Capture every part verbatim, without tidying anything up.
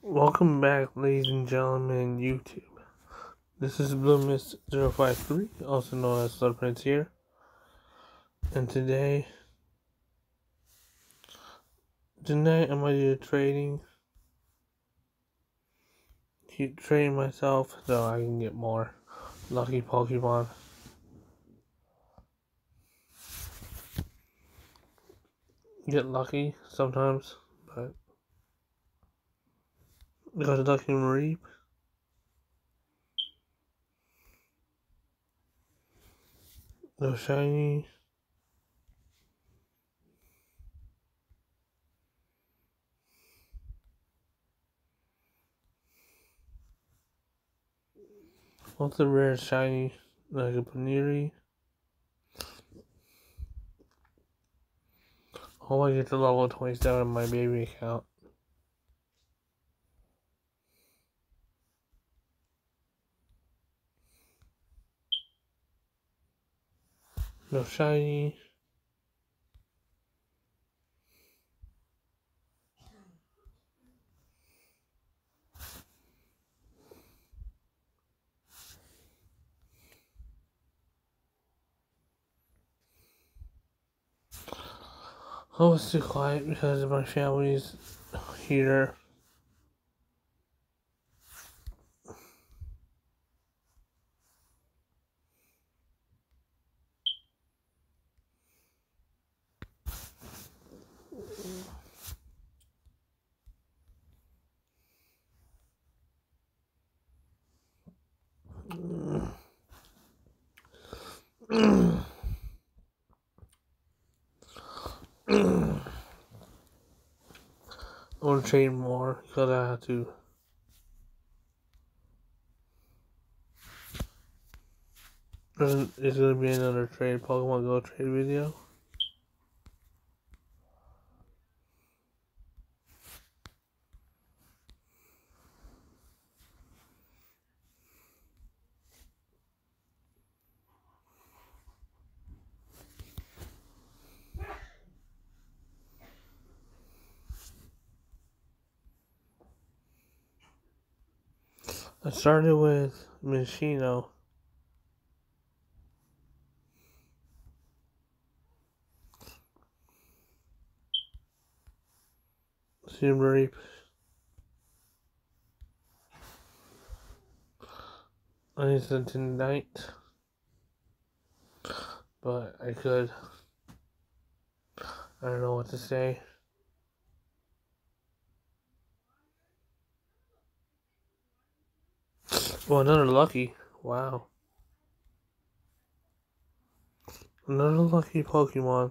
Welcome back, ladies and gentlemen, YouTube. This is Blue Mist zero five three, also known as Slug Prince here. And today, tonight I'm going to do trading. Keep trading myself so I can get more lucky Pokemon. Get lucky sometimes, but because Lucky Mareep. No shiny. What's the rare shiny? Like a Paniri. Oh, I get to level twenty-seven on my baby account. No shiny. I was too quiet because my family's here. I want to trade more because I have to. There's going to be another trade Pokemon Go trade video. I started with Machino. Reap. I need to tonight, but I could. I don't know what to say. Well, another lucky. Wow. Another lucky Pokemon.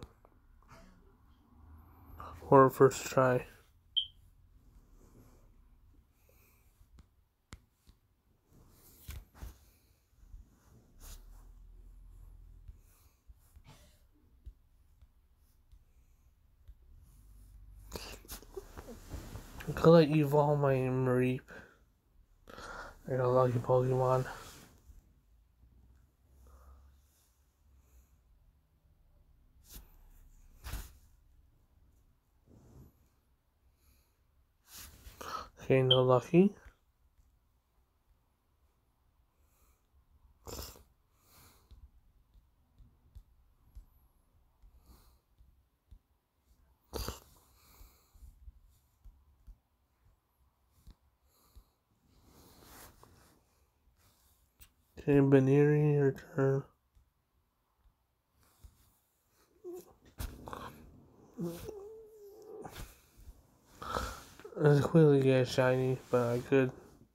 For first try. I could like evolve my Mareep. I got a lucky Pokemon. Okay, no lucky. Okay, Baneri return. I quickly get a shiny, but I could.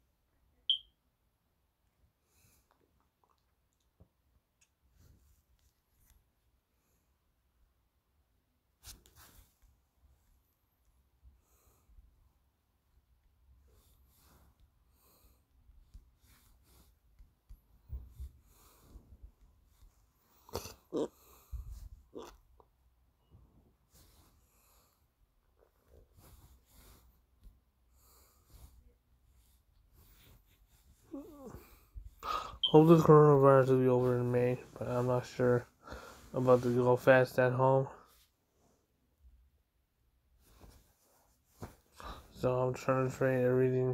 Hope the coronavirus will be over in May, but I'm not sure about the go fast at home. So I'm trying to train everything.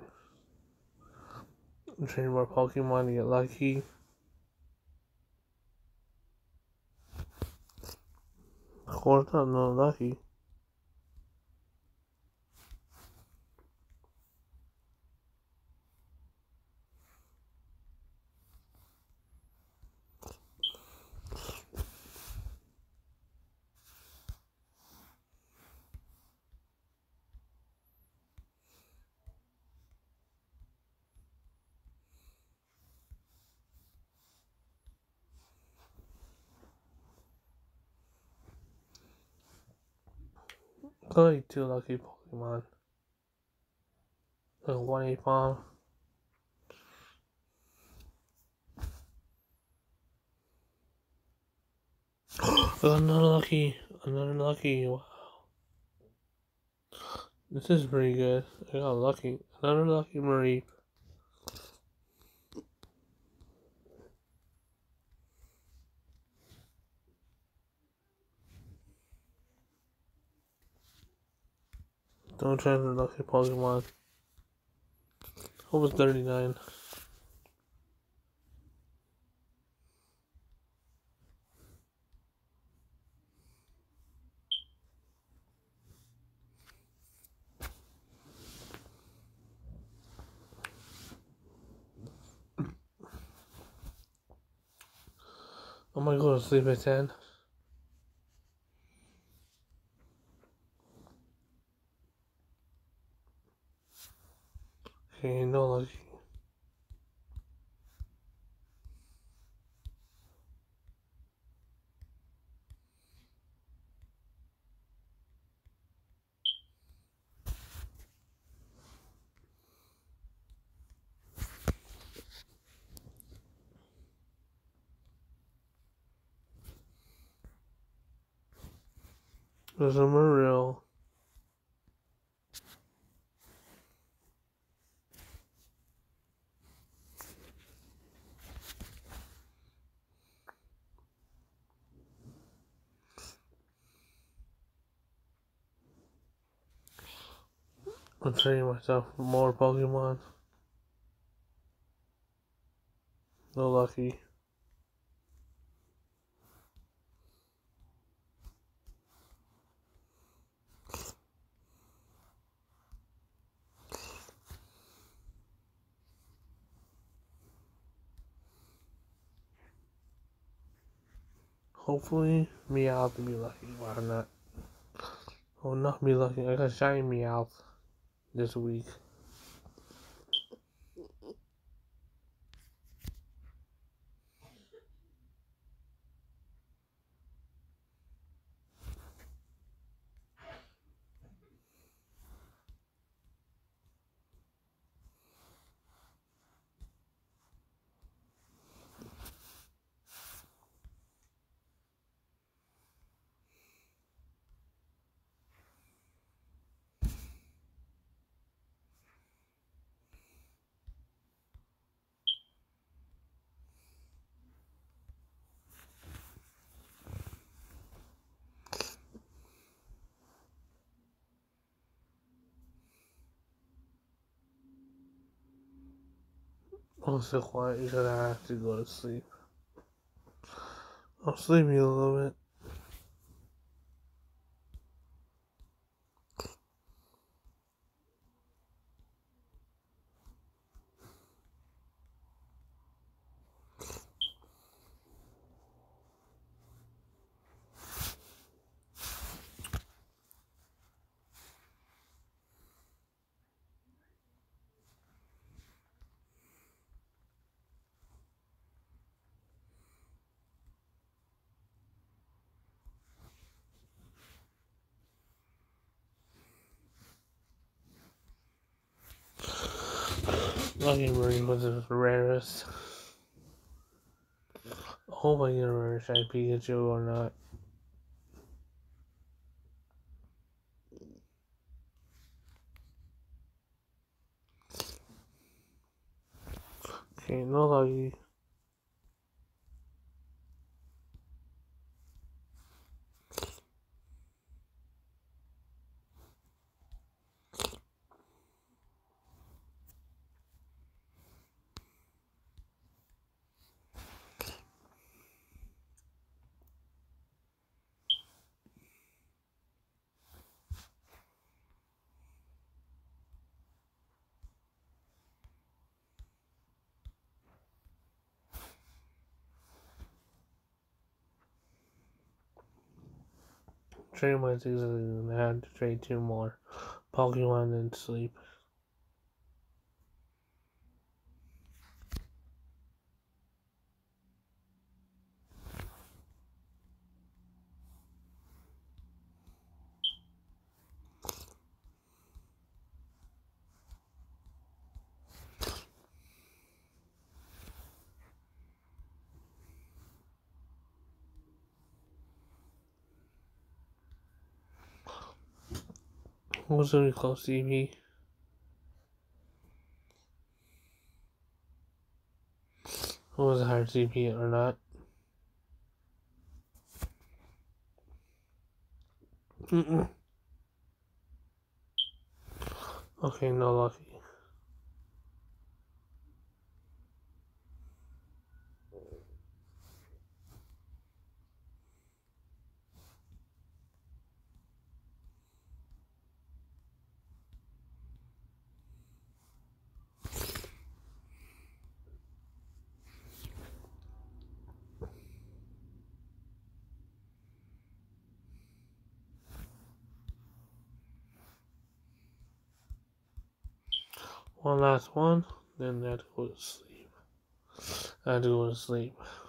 I'm training more Pokemon to get lucky. Of course, I'm not lucky. Only two lucky Pokemon. Like one Apom. Another lucky. Another lucky. Wow. This is pretty good. I got lucky. Another lucky Mareep. Don't try the lucky Pokemon. Almost thirty-nine. I might go to sleep at ten. Okay, no lucky. There's a Marill. I'm training myself for more Pokemon. No lucky. Hopefully, Meowth will be lucky. Why not? Oh, not be lucky. I got shiny Meowth this week. I'm so quiet because I have to go to sleep. I'll sleep you a little bit. Lucky Marine was the rarest. I hope I get a rare shiny Pikachu or not. Okay, no lucky. trade my six and I had to trade two more Pokemon and sleep. What's really close to me? Was it hard C P or not? Mm-mm. Okay, no lucky. One last one, then I had to go to sleep. I had to go to sleep.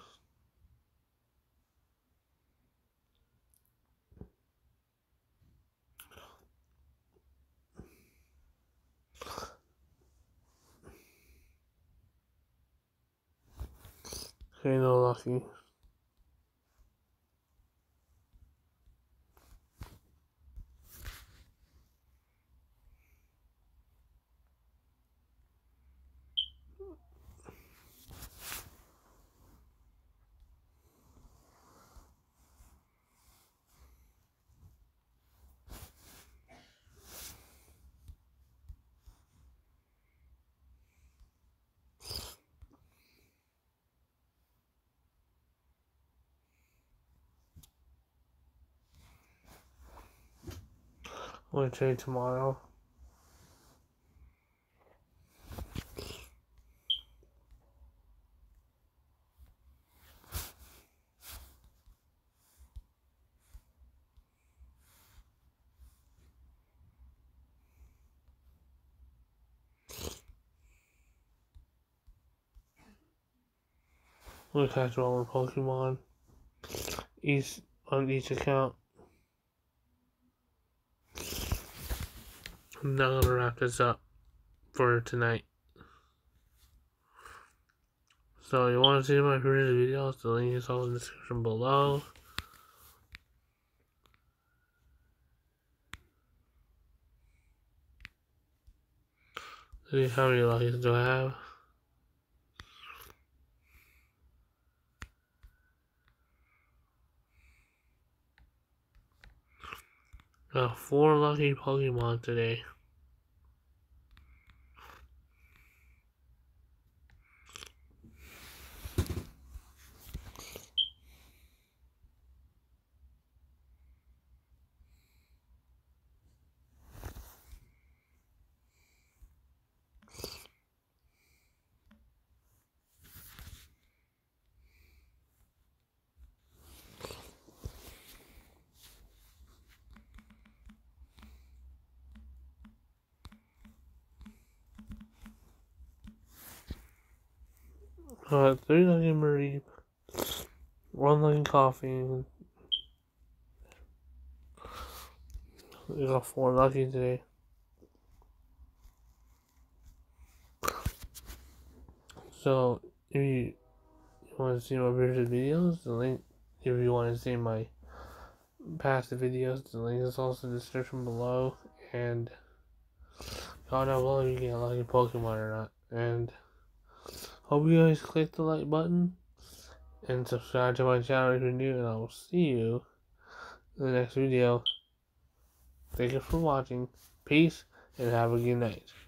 Okay, no lucky. I'm gonna trade tomorrow. I'm gonna catch one more Pokemon each on each account. I'm now gonna wrap this up for tonight. So you want to see my previous videos? The link is all in the description below. See how many luckies do I have? Got four lucky Pokemon today. Uh, three lucky Mareep, one lucky Coffee. We got four lucky today. So if you want to see my previous videos, the link. If you want to see my past videos, the link is also in the description below. And comment down below if you get a lucky Pokemon or not. And hope you guys click the like button and subscribe to my channel if you're new, and I will see you in the next video. Thank you for watching. Peace and have a good night.